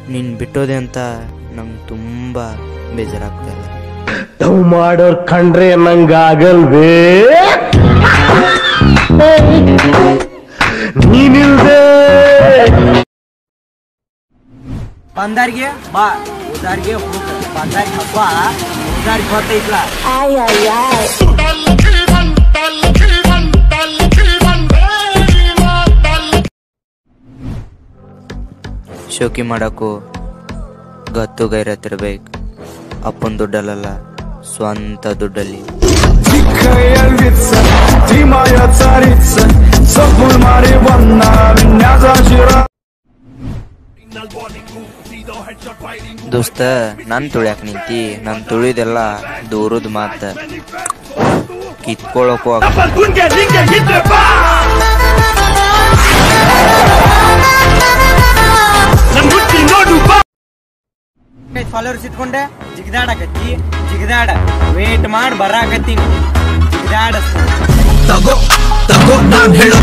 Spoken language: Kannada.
ನೀನು ಬಿಟ್ಟೋದೆ ಅಂತ ನಂಗೆ ತುಂಬ ಬೇಜಾರಾಗ್ತಾ ಇದೆ. ಲವ್ ಮಾಡೋರ್ ಕಂಡ್ರೆ ನಂಗಾಗಲ್ವೇ ನೀನಿಲ್ದೆ. ಬಂದಾರಿಗೆ ಬಾ, ಉದಾರಿಗೆ ಹೋಗ. ಬಂದಾರಿಗೆ ಹಬ್ಬ, ಉದಾರಿಗೆ ಗೊತ್ತೈತ್ಲ. ಶೋಕಿ ಮಾಡೋಕ್ಕೂ ಗತ್ತು ಗೈರತ್ತಿರ್ಬೇಕು. ಅಪ್ಪನ ದುಡ್ಡಲ್ಲ, ಸ್ವಂತ ದುಡ್ಡಲ್ಲಿ. ದೋಸ್ತ, ನನ್ ತುಳ್ಯಾಕ ನಿಂತಿ. ನನ್ ತುಳಿದೆಲ್ಲ ದೂರದ ಮಾತ, ಕಿತ್ಕೊಳ್ಳೋಕು ಫಾಲೋವರ್ಸ್ ಇಟ್ಕೊಂಡೆ ಜಿಗದಾಡಕತ್ತಿ. ಜಿಗದಾಡ, ವೇಟ್ ಮಾಡಿ ಬರಾಕತ್ತೀನಿ. ಜಿಗದಾಡ ತಗೋ ತಗೋ ನಾನ್ ಹೇಳೋ